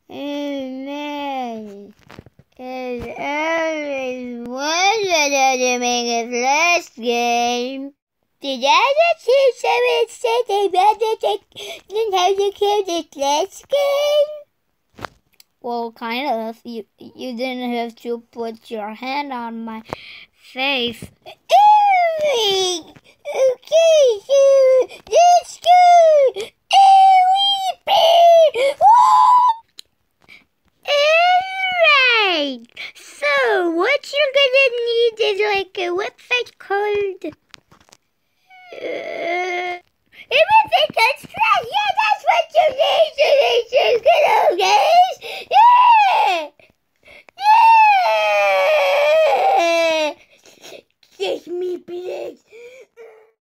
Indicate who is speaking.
Speaker 1: Man, it's always wanted to make a last game. Did I just hear someone say they rather than how to kill this last game? Well, kind of. You didn't have to put your hand on my face. Okay, so let's go!